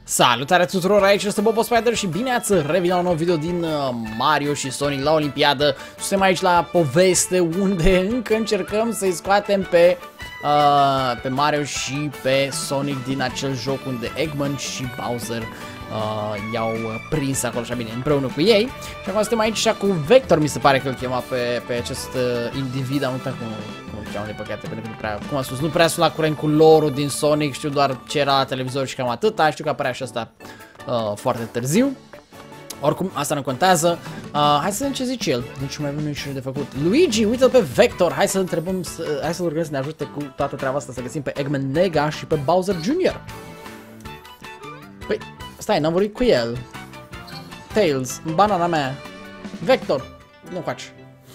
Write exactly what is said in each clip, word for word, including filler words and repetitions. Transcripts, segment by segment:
Salutare tuturor, aici este Bobo Spider și bine ați revenit la un nou video din uh, Mario și Sonic la Olimpiadă. Suntem aici la poveste unde încă încercăm să-i scoatem pe, uh, pe Mario și pe Sonic din acel joc unde Eggman și Bowser uh, i-au prins acolo așa bine împreună cu ei. Și acum suntem aici și cu Vector, mi se pare că îl chema pe, pe acest uh, individ, am uitat cum, cum îl cheamă de păcate, pentru că nu prea, cum am spus, nu prea sunt la curent cu lore-ul din Sonic, știu doar ce era la televizor și cam atâta, știu că apărea și asta uh, foarte târziu. Oricum, asta nu contează. Uh, hai să vedem ce zice el. Nici mai avem niciun de făcut. Luigi, uite-l pe Vector. Hai să-l întrebăm, să, hai să-l rugăm să ne ajute cu toată treaba asta, să găsim pe Eggman Nega și pe Bowser junior Păi, stai, n-am vorbit cu el. Tails, banana mea. Vector, nu faci.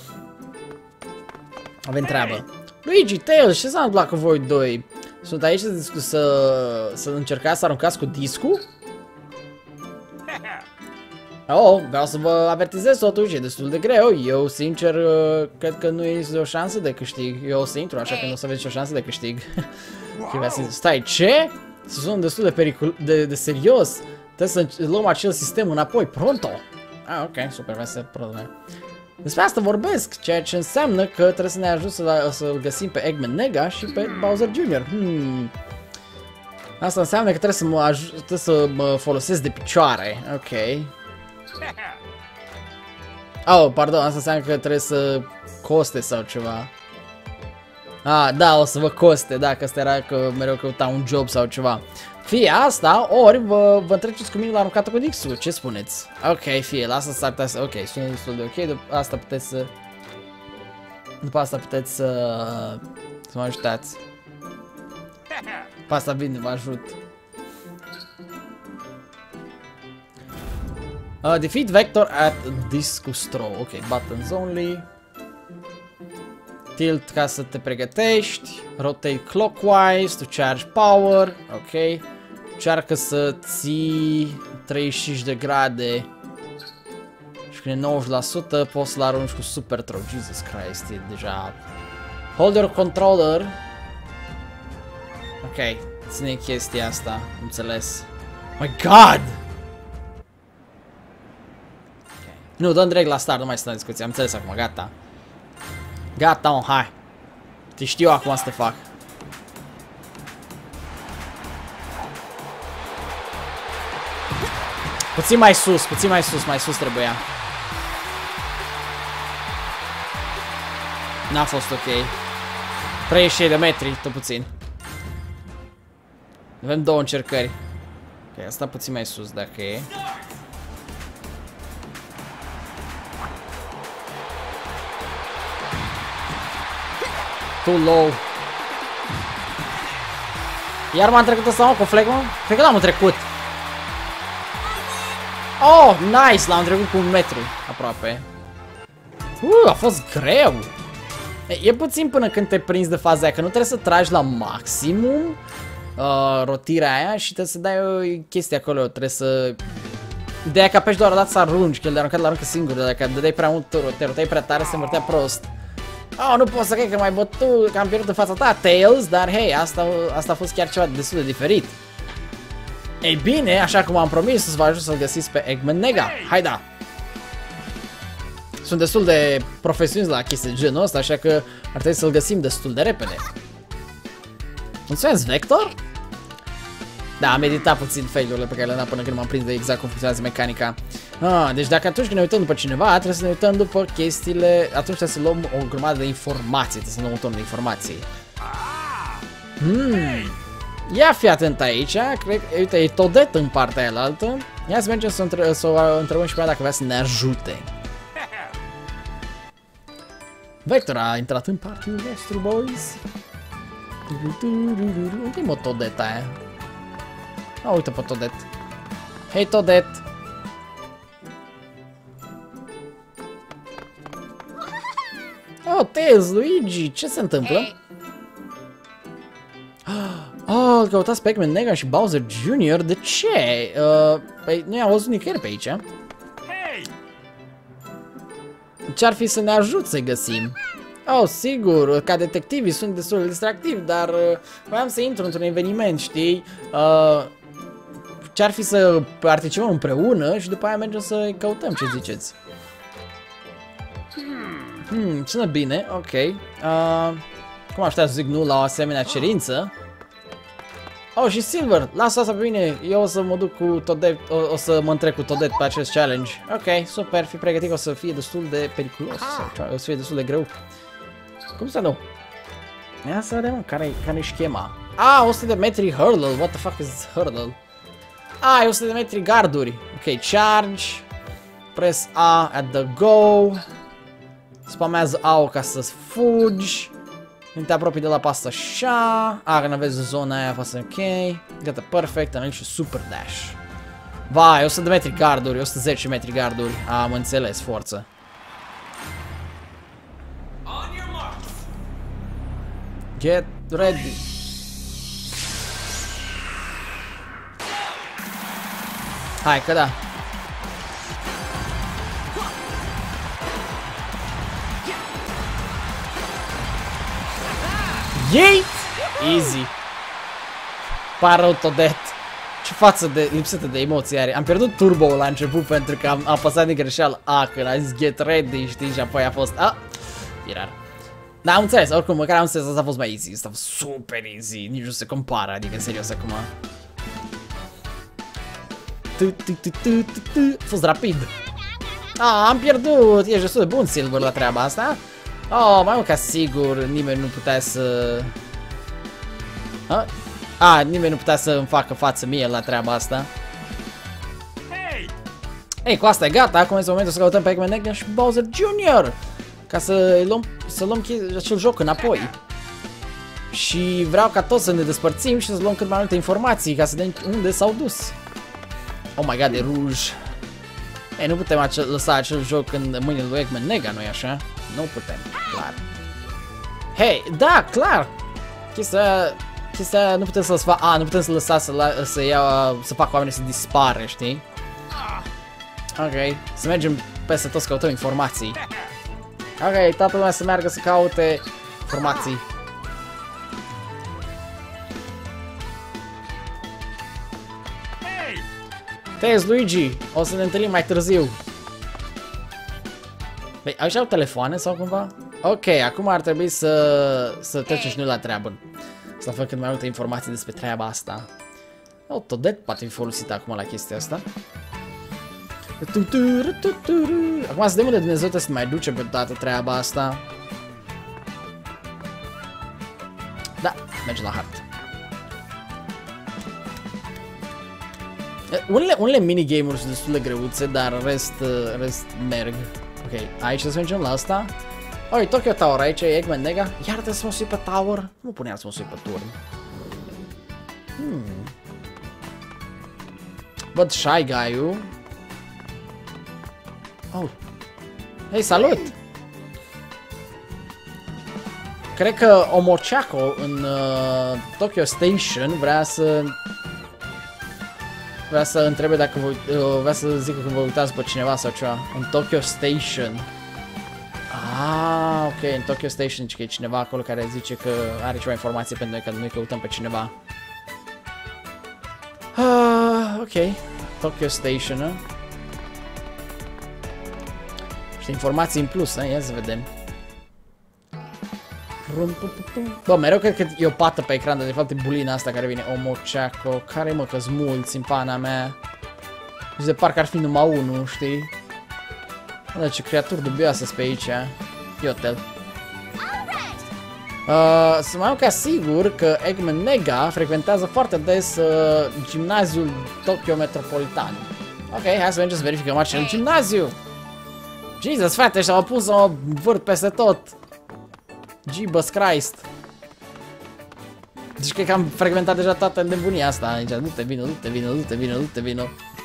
Avem treabă. Luigi, Tails, ce s-a întâmplat cu voi doi? Sunt aici să, să, să încercați să aruncați cu discul? Oh, vreau să vă avertizez totuși, e destul de greu. Eu, sincer, cred că nu este o șansă de câștig. Eu o să intru, așa că nu o să aveți o șansă de câștig. Stai, ce? Se sună destul de pericol, de, de serios. Trebuie să luăm acel sistem înapoi, pronto. Ah, ok, super, va să probleme. Despre asta vorbesc, ceea ce înseamnă că trebuie să ne ajut să-l să găsim pe Eggman Nega și pe Bowser junior Hmm. Asta înseamnă că trebuie să mă, ajut, trebuie să mă folosesc de picioare. Ok. Oh, pardon, asta înseamnă că trebuie să coste sau ceva. Ah, da, o să vă coste, da, că asta era că mereu căuta un job sau ceva. Fie asta, ori vă, vă întreceți cu mine la aruncatul cu Dixul, ce spuneți? Ok, fie, lasă să arătați, ok, sună destul de ok, după asta puteți să... După asta puteți să... să mă ajutați. După asta bine, vă ajut. Uh, defeat Vector at Discus Throw, ok, buttons only. Tilt ca să te pregătești, rotate clockwise to charge power, ok. Încearcă să ții treizeci și cinci de grade și când e nouăzeci la sută poți să-l arunci cu super throw. Jesus Christ, e deja... Hold your controller. Ok, ține chestia asta, înțeles. My God! Okay. Nu, dăm direct la start, nu mai stăm în discuție, am înțeles acum, gata. Gata, on, hai. Te știu acum să te fac. Puțin mai sus, puțin mai sus, mai sus trebuia. N-a fost ok. treizeci și șase de metri, tot puțin. Avem două încercări. Ok, asta puțin mai sus dacă e. Too low. Iar m-am trecut ăsta, mă, cu flegmă? Cred că l-am trecut. Oh, nice! L-am trecut cu un metru, aproape. Uh, a fost greu. E, e puțin până când te prinzi de faza aia, că nu trebuie să tragi la maximum uh, rotirea aia și trebuie să dai o chestie acolo, trebuie să... Ideea că apeși doar o dată să arunci, că el de aruncat l-aruncă singur, dacă dădeai prea mult, te roteai prea tare, se învârtea prost. Oh, nu pot să cred că mai bătut, că am pierdut în fața ta, Tails, dar hei, asta, asta a fost chiar ceva destul de diferit. Ei bine, așa cum am promis, să vă ajut să-l găsiți pe Eggman Nega. Hai da! Sunt destul de profesioniști la chestii de genul ăsta, așa că ar trebui să-l găsim destul de repede. Mulțumesc, Vector? Da, am editat puțin fail-urile pe care le-am dat până când m-am prins de exact cum funcționează mecanica. Ah, deci dacă atunci când ne uităm după cineva, trebuie să ne uităm după chestiile, atunci trebuie să luăm o grămadă de informații, trebuie să luăm un ton de informații. Hmm. Ia fi atent aici, cred, uite, e Toadette în partea aia la altă. Ia să mergem să, între, să o întrebăm și pe ea dacă vrea să ne ajute. Vector a intrat în party-ul nostru, boys. Unde-i mă Toadette aia? A, uite pe Toadette. Hei, Toadette! Oh, Tails, Luigi, ce se întâmplă? Oh, căutați pe Eggman Nega și Bowser junior De ce? Uh, păi nu i-am văzut nicăieri pe aici. Ce-ar fi să ne ajut să-i găsim? Oh, sigur, ca detectivii sunt destul de distractivi, dar uh, voiam să intru într-un eveniment, știi? Uh, ce-ar fi să participăm împreună și după aia mergem să căutăm, ce ziceți? Hmm, sună bine, ok. Uh, cum aș putea să zic nu la o asemenea cerință? Oh, și Silver, lasă asta pe mine, eu o să mă duc cu Toadette, o, o să mă întrec cu Toadette pe acest challenge. Ok, super, fi pregătit, o să fie destul de periculos, sau o să fie destul de greu. Cum să nu? Ia să vedem, care-i care schema? Ah, o sută de metri hurdle, what the fuck is hurdle? Ah, e o sută de metri garduri. Ok, charge, press A at the go, spamează A-ul ca să fugi. Când te apropii de la pasă așa. A, când aveți zona aia, pasă ok. Gata, perfect, am și super dash. Vai, o sută de metri garduri, o sută zece metri garduri. Am înțeles, forță. Get ready. Hai că da. Yeet! Easy. Pară Toadette. Ce față de lipsită de emoții are. Am pierdut turbo-ul la început pentru că am apăsat din greșeală A când a zis get ready, știi, și apoi a fost A. E rar. Da, am înțeles, oricum, măcar am înțeles, asta a fost mai easy, asta a fost super easy, nici nu se compară, adică serios acum. A fost rapid. Ah, am pierdut, ești destul de bun, Silver, la treaba asta. Oh, mai mult ca sigur, nimeni nu putea să... Ah, ah nimeni nu putea să îmi facă față mie la treaba asta. Ei, cu asta e gata, acum este momentul să căutăm pe Eggman Negga și Bowser junior Ca să luăm, să luăm acel joc înapoi. Și vreau ca toți să ne despărțim și să luăm cât mai multe informații ca să vedem unde s-au dus. Oh my god, e ruj. Ei, nu putem acel, lăsa acel joc în mâinile lui Eggman Negga, nu-i așa? Nu putem, clar. Hei, da, clar! Chestia, chestia nu putem să lăsa, a, nu putem să lăsa să, la, să ia, să facă oamenii să dispară, știi? Ok, să mergem peste tot să căutăm informații. Ok, toată lumea să meargă să caute informații. Tez, Luigi, o să ne întâlnim mai târziu. Păi, aici au telefoane sau cumva? Ok, acum ar trebui să, să trecem și noi la treabă. Să aflăm cât mai multe informații despre treaba asta. Oh, Toadette poate fi folosită acum la chestia asta. Acum să vedem unde Dumnezeu trebuie să mai duce pe toată treaba asta. Da, mergem la hartă. Unele, unele minigame-uri sunt destul de greuțe, dar rest, rest merg. Ok, aici să mergem la asta. Oi, Tokyo Tower, aici e Eggman Negga. Iar trebuie să mă sui pe tower? Nu punea să mă sui pe turn. Hmm. Văd Shy Guy-ul. Oh. Hei, salut! Cred că Omochako în uh, Tokyo Station vrea să... Vrea să întrebe dacă vă, uh, vrea să zică că vă uitați pe cineva sau ceva. În Tokyo Station. Ah, ok, în Tokyo Station, că e cineva acolo care zice că are ceva informație pentru noi, că noi căutăm pe cineva. Ah, ok, Tokyo Station, eh? Și informații în plus, eh? Ia să vedem. Bă, mereu cred că e o pată pe ecran, dar de fapt e bulina asta care vine. Omochako, care mă că-s mulți în pana mea. Și de parcă ar fi numai unul, știi? Bă, ce creaturi dubioase pe aici, Iotel. Uh, sunt mai mult ca sigur că Eggman Negga frecventează foarte des uh, gimnaziul Tokyo Metropolitan. Ok, hai să mergem să verificăm acel gimnaziu. Jesus, frate, și-au pus o vârt peste tot. Jesus Christ. Deci cred că am frecventat deja toată nebunia asta aici. Du-te, vino, du-te, vino, du-te, vino, du-te, vino.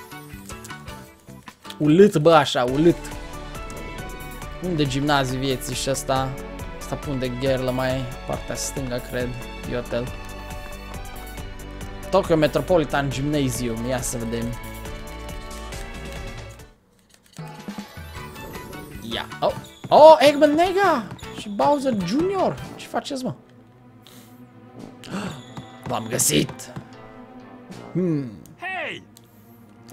Ulit, bă, așa, ulit. Unde gimnaziu vieții și ăsta? Asta pun de gherlă mai partea stângă, cred. Iotel. Tokyo Metropolitan Gymnasium. Ia să vedem. Ia. Oh, oh, Eggman Negga și Bowser junior Ce faceți, mă? V-am găsit. Hmm.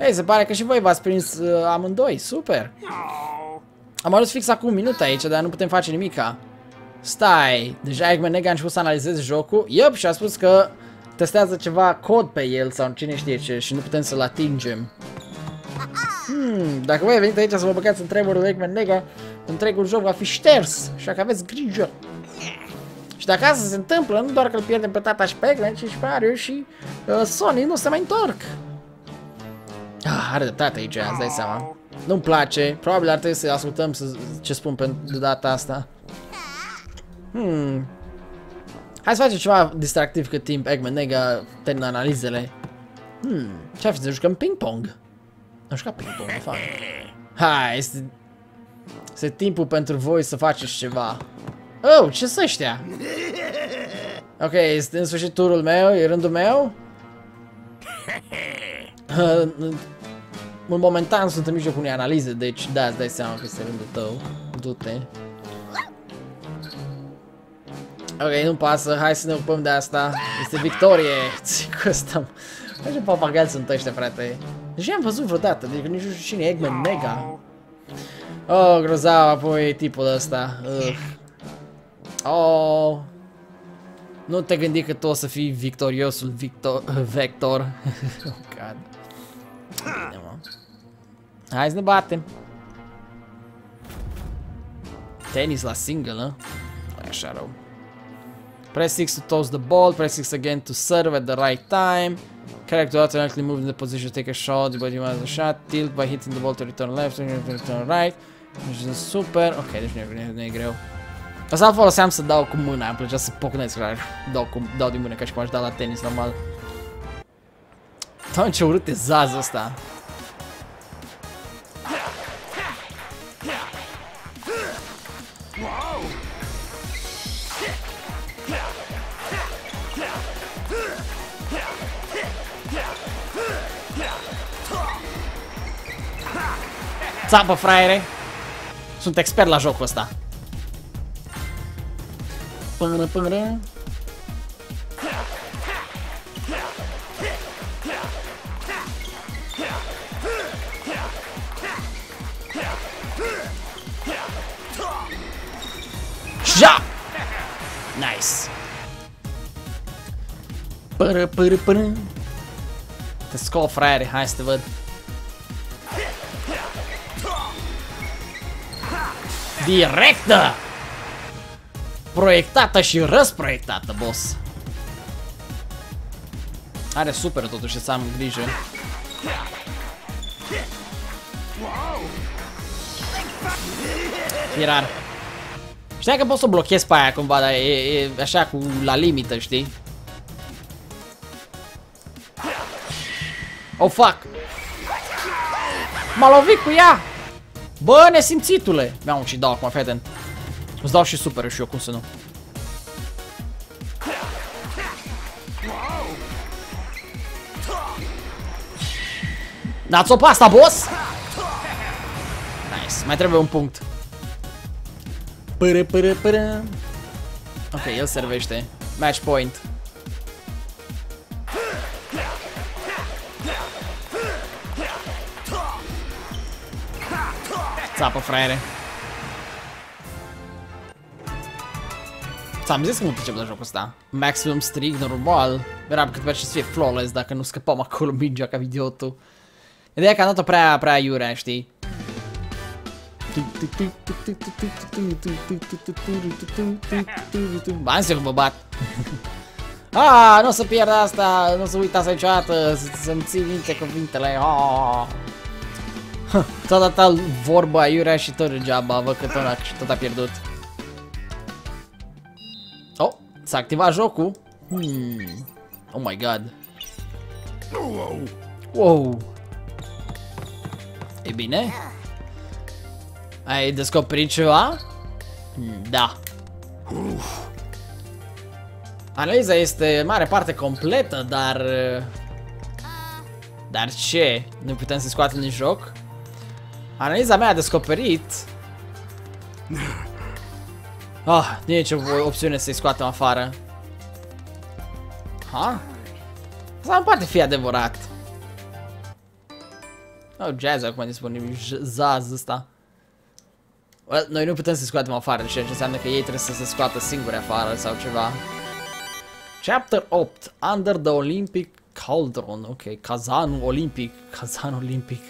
Ei, se pare că și voi v-ați prins uh, amândoi, super. Am ajuns fix acum un minut aici, dar nu putem face nimica. Stai, deja Eggman Nega a început să analizeze jocul. Yup, și a spus că testează ceva cod pe el sau cine știe ce și nu putem să-l atingem. Hmm, dacă voi venit aici să vă băgați în treburile Eggman Nega, întregul joc va fi șters, așa că aveți grijă. Și dacă asta se întâmplă, nu doar că îl pierdem pe tata și pe Eggman, ci și pe Mario și uh, Sonic nu se mai întorc. Ah, are dreptate aici, îți dai seama. Nu-mi place, probabil ar trebui să ascultăm să, ce spun pe de data asta. Hmm. Hai să facem ceva distractiv cât timp Eggman Nega termină analizele. Hmm, ce-ar fi să jucăm ping-pong? Am jucat ping-pong, de fapt. Hai, este... este timpul pentru voi să faceți ceva. Oh, ce sunt ăștia? Ok, este în sfârșit turul meu, e rândul meu. În momentan sunt în mijlocul unei analize, deci da, îți dai seama că este rândul tău. Du-te. Ok, nu pasă, hai să ne ocupăm de asta. Este victorie. Cu ăsta. Ce papagali sunt ăștia, frate? Deci am văzut vreodată, deci nici nu știu cine e Eggman Nega. Oh, grozav, apoi tipul ăsta. Uh. Oh. Nu te gândi că tu o să fii victoriosul Victor Vector. Oh, God. Bine, mă. Hai să ne batem. Tenis la single, nu? Nu e așa rău. Press six to toss the ball, press six again to serve at the right time. Character automatically move in the position to take a shot, but you want a shot. Tilt by hitting the ball to return left, to return right. Deci super. Ok, deci nu e, nu e greu. Asta îl foloseam să dau cu mâna, îmi plăcea să pocnesc, clar. Dau, cu, dau din mână ca și cum aș da la tenis normal. Doamne, ce urât e zazul ăsta. Țapă, fraiere! Sunt expert la jocul ăsta. Până, până. Ja! Nice. Până, până, până. Te scol, fraiere, hai să te văd. Directă! Proiectată și răsproiectată, boss. Are super totuși să am grijă. E rar. Știai că pot să blochez pe aia cumva, dar e, e așa cu la limită, știi? Oh, fuck! M-a lovit cu ea! Bă, nesimțitule! Mi-am și dau acum, fii atent. Îți dau și super și eu, cum să nu. Dați-o pe asta, boss! Nice, mai trebuie un punct. Pără, pără, pără. Ok, el servește. Match point. Țapă, fraiere. Ți-am zis că nu pricep la jocul ăsta. Maximum streak, normal. Eram cât merge să fie flawless dacă nu scăpam acolo mingea ca idiotul. Ideea că am dat-o prea, prea iurea, știi? Ba, am zis eu că mă bat. Ah, nu o să pierd asta, nu o să uitați niciodată, să-mi ții minte cuvintele. Ah. Tot atâta vorba iurea și tot degeaba, văd că tot, și tot a pierdut. Oh, s-a activat jocul. Hmm. Oh my god. Wow. E bine? Ai descoperit ceva? Da. Analiza este în mare parte completă, dar... Dar ce? Nu putem să scoatem din joc? Analiza mea a descoperit... Ah, nu e nicio opțiune să-i scoatem afară. Ha? Asta nu poate fi adevărat. Oh, Jazz acum disponibil, Zaz ăsta. Well, noi nu putem să scoatem afară, ceea ce înseamnă că ei trebuie să se scoată singuri afară sau ceva. Chapter opt, Under the Olympic Cauldron, ok, Kazanul Olimpic, Kazanul Olimpic.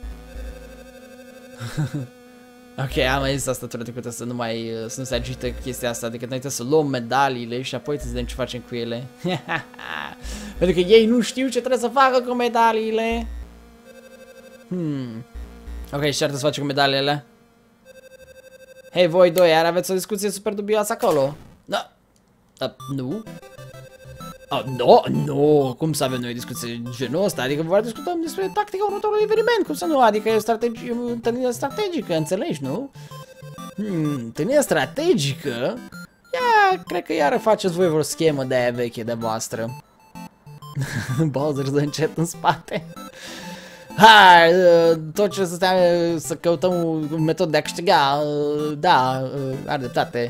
Ok, am mai zis asta trecută să nu mai, să nu se agite chestia asta, adică noi trebuie să luăm medaliile și apoi să vedem ce facem cu ele. Pentru că ei nu știu ce trebuie să facă cu medaliile. Hmm. Ok, și ce ar trebui să facem cu medaliile? Hei, voi doi, iar aveți o discuție super dubioasă acolo? Da. Uh, nu? Oh, nu, nu, cum să avem noi discuții genul ăsta? Adică vor discutăm despre tactica următorului eveniment, cum să nu? Adică e o strategi întâlnire strategică, înțelegi, nu? Hmm, întâlnire strategică? Ia, cred că iară faceți voi vreo schemă de aia veche de voastră. Bowser dă încet în spate. Hai, tot ce să stea, să căutăm un metod de a câștiga, da, are dreptate.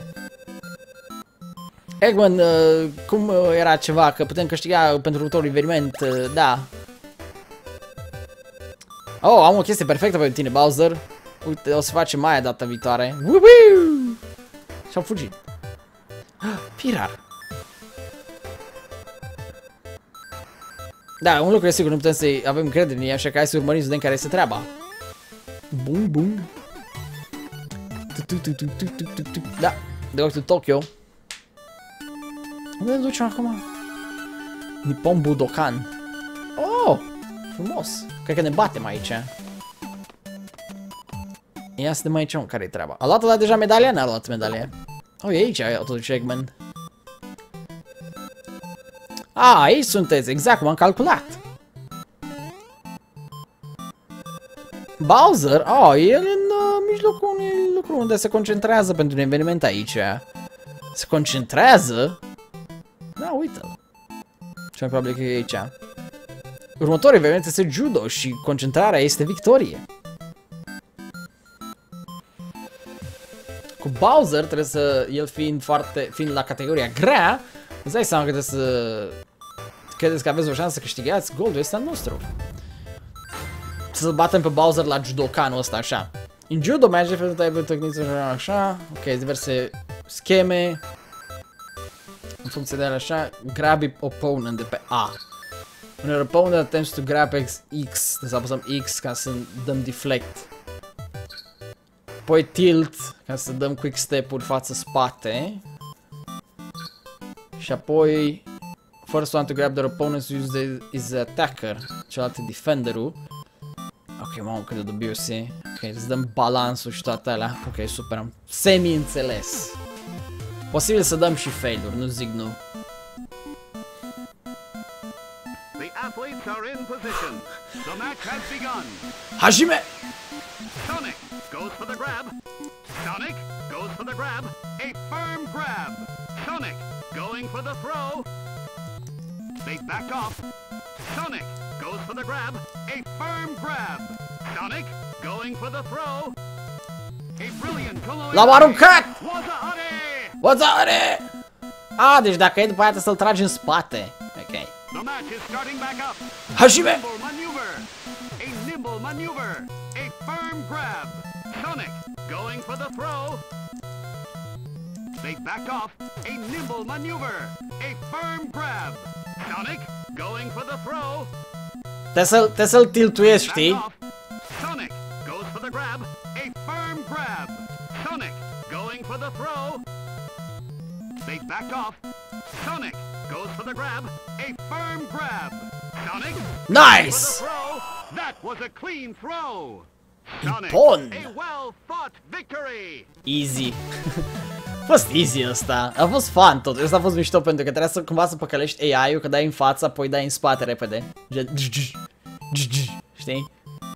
Eggman, cum era ceva, că putem câștiga pentru următorul eveniment, da. Oh, am o chestie perfectă pentru tine, Bowser. Uite, o să facem mai data viitoare. Woohoo! Și-au fugit. Pirar. Da, un lucru e sigur, nu putem să avem încredere în ei, așa că hai să urmărim să vedem care este treaba. Bum, bum. Da, de ochi Tokyo. Unde ne ducem acum? Nippon Budokan. Oh, frumos. Cred că ne batem aici. Ia să vedem aici care e treaba. A luat ăla deja medalia? N-a luat medalia. Oh, e aici, totuși, Eggman. Ah, aici sunteți, exact cum am calculat. Bowser? Oh, el în uh, mijlocul unui lucru unde se concentrează pentru un eveniment aici. Se concentrează? Da, uite-l. Cel mai probabil că e aici. Următorul eveniment este judo și concentrarea este victorie. Cu Bowser trebuie să, el fiind foarte, fiind la categoria grea, îți dai seama că trebuie să... Credeți că aveți o șansă să câștigați? Goldul este al nostru. Să batem pe Bowser la judokanul ăsta, așa. În judo, magic, pentru că ai tehnici așa. Ok, diverse scheme. În funcție de așa, grab opponent de pe A. When your opponent attempts to grab X, X, trebuie să apăsăm X ca să dăm deflect. Apoi tilt, ca să dăm quick step-uri față-spate. Și apoi first one to grab their opponents use the, is the attacker, celălalt e defenderul. Ok, mamă, cât de dubios e. Ok, îți dăm balansul și toate alea. Ok, super, am semi-înțeles. Posibil să dăm și fail-uri, nu zic nu. The athletes are in position. The match has begun. Hajime! Sonic goes for the grab. Sonic goes for the grab. A firm grab. Sonic going for the throw. They back off. Sonic goes for the grab. A firm grab. Sonic going for the throw. A brilliant Konoe. L-am aruncat! Waza-Hare! Waza-Hare! Ah, deci dacă e după aia să-l tragi în spate. Ok. The match is starting back up. Hajime! Nimble maneuver. A nimble maneuver. A firm grab. Sonic going for the throw. They back off. A nimble maneuver. A firm grab. Sonic going for the throw. Trebuie să-l te să tiltuiesc, Back știi? off. Sonic goes for the grab. A firm grab. Sonic going for the throw. They back off. Sonic goes for the grab. A firm grab. Sonic Nice! for the throw. That was a clean throw. Sonic, Bun. a well-fought victory. Easy. A fost easy ăsta. A fost fun tot. Ăsta a fost mișto pentru că trebuia să cumva să păcălești A I-ul, că dai în față, apoi dai în spate repede. Știi?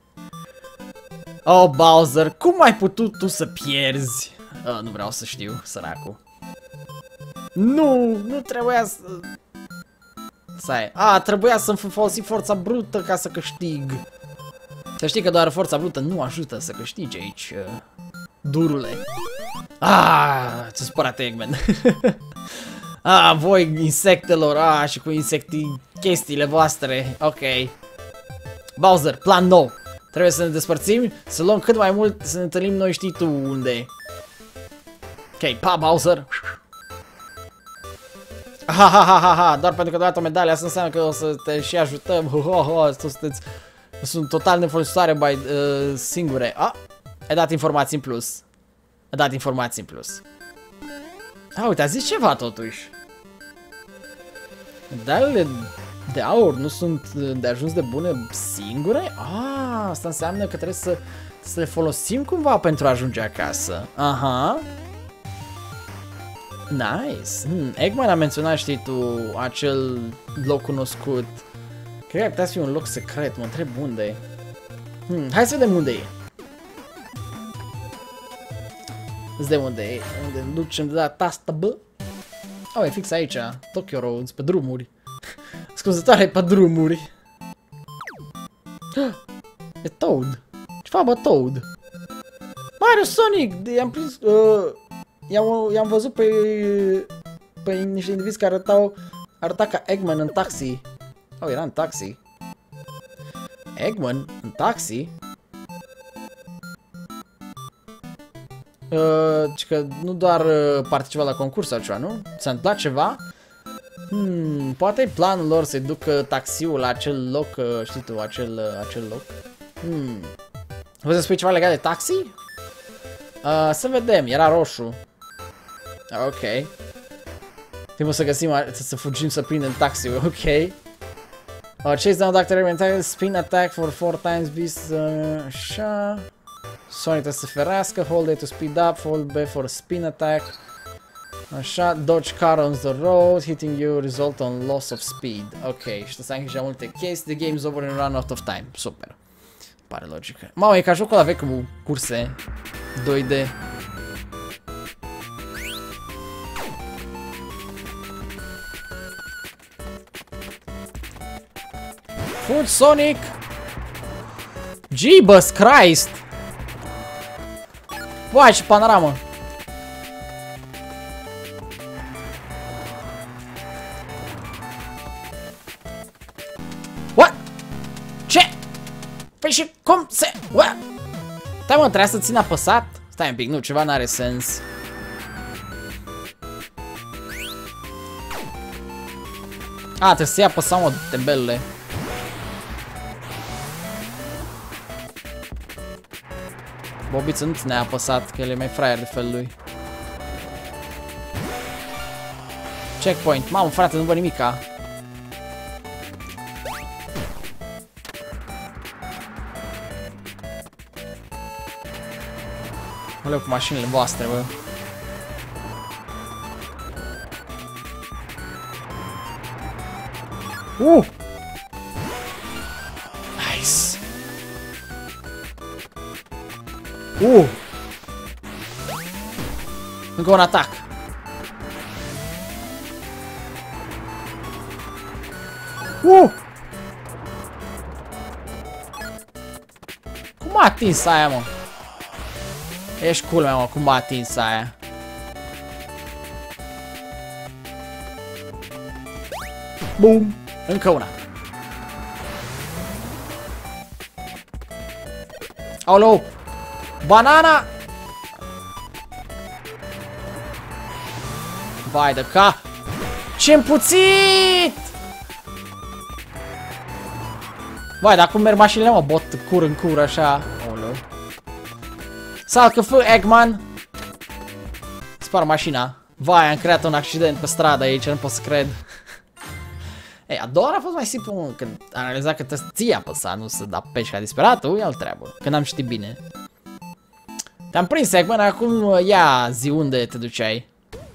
Oh, Bowser, cum ai putut tu să pierzi? Oh, nu vreau să știu, săracul. Nu, nu trebuia să... Stai. A, trebuia să folosi forța brută ca să câștig. Să știi că doar forța brută nu ajută să câștigi aici, durule. Ah, ce spărat Eggman. Ah, voi insectelor, ah, și cu insectii chestiile voastre. Ok. Bowser, plan nou. Trebuie să ne despărțim, să luăm cât mai mult, să ne întâlnim noi știi tu unde. Ok, pa, Bowser. Ha, ha, ha, ha, ha, doar pentru că dat o medalie, asta înseamnă că o să te și ajutăm. Ho, ho, ho, sunteți, sunt total nefolositoare by, uh, singure. Ah, ai dat informații în plus. Ai dat informații în plus. Ah, uite, a zis ceva totuși. Medalele de aur nu sunt de ajuns de bune singure? Ah, asta înseamnă că trebuie să, să le folosim cumva pentru a ajunge acasă. Aha. Nice. Hmm, Eggman a menționat, știi tu, acel loc cunoscut. Cred că ar putea să fie un loc secret, mă întreb unde e. Hmm, hai să vedem unde e. Îți de unde e, unde ducem de la asta, bă. Oh, e fix aici, Tokyo Roads, pe drumuri. Scuzătoare, pe drumuri. E Toad. Ce fac, bă, Toad? Mario, Sonic, i-am prins... Uh, i-am văzut pe... pe niște indivizi care arătau... arăta ca Eggman în taxi. Oh, era în taxi. Eggman în taxi? Uh, că nu doar uh, participa la concurs sau ceva, nu? S-a întâmplat ceva? Hmm, poate e planul lor să-i ducă taxiul la acel loc, uh, știi tu, acel, uh, acel loc. Hmm. Vrei să spui ceva legat de taxi? Uh, să vedem, era roșu. Ok. Trebuie să găsim, să, să fugim să prindem taxiul, ok. Uh, chase down doctor Eggman, spin attack for four times beast, uh, așa. Sonic trebuie să ferească, hold A to speed up, hold B for spin attack. Așa, dodge car on the road, hitting you result on loss of speed. Ok, și să ai deja multe chestii, the game's over and run out of time. Super. Pare logică. Mamă, e ca jocul ăla vechi cu curse doi D. Full Sonic! Jesus Christ! Uai, ce panoramă! What? Ce? Păi și cum se... What? Stai mă, trebuia să țin apăsat? Stai un pic, nu, ceva n-are sens. A, trebuie să-i apăsam, mă, tembelule. Bobiță nu ți-ne-a apăsat, că el e mai fraier de felul lui. Checkpoint. Mamă, frate, nu văd nimica. Mă leu cu mașinile voastre, bă. Uh! Nice! Uh! Încă un atac. Uh! Cum a atins aia, mă? Ești culmea, mă, cum a atins aia? Bum! Încă una. Aoleu! Banana! Vai de ca! Ce împuțit! Vai, dar cum merg mașinile, mă? Bot cur în cur, așa. Aoleu. Salcă fă, Eggman! Spar mașina. Vai, am creat un accident pe stradă aici, nu pot să cred. Ei, a doua oară a fost mai simplu, mă, când am realizat că trebuie să ții apăsat, nu să da pești ca disperatul, e o treabă, când am știut bine. Te-am prins, Eggman, acum ia zi unde te duceai.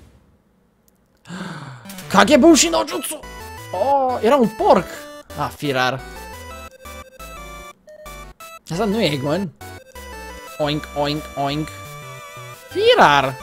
Kagebushi no Jutsu! Oh, era un porc! Ah, firar. Asta nu e Eggman. Oink, oink, oink. Firar!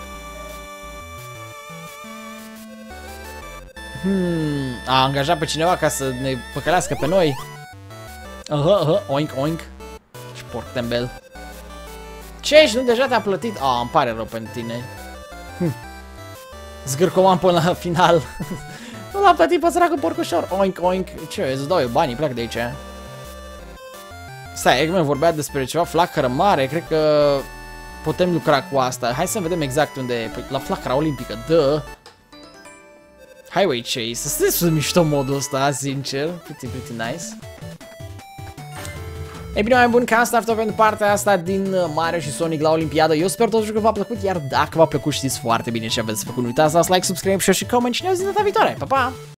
Hmm, a angajat pe cineva ca să ne păcălească pe noi. Aha, aha, oink, oink. Și porc tembel. Ce ești? Nu deja te-a plătit? Ah, îmi pare rău pentru tine. Hm. Zgârcoman până la final. Nu l-a plătit pe săracul porcușor. Oink, oink. Ce, îți dau eu banii, pleacă de aici. Stai, Eggman vorbea despre ceva flacără mare, cred că putem lucra cu asta. Hai să vedem exact unde e. Păi, la flacăra olimpică, dă. Highway Chase, asta e mișto modul ăsta, sincer. Pretty, pretty nice. E bine, mai bun ca asta, after pentru partea asta din Mario și Sonic la Olimpiadă. Eu sper totuși că v-a plăcut, iar dacă v-a plăcut știți foarte bine ce aveți să făcut. Nu uitați să dați like, subscribe, share și comment și ne auzim data viitoare. Pa, pa!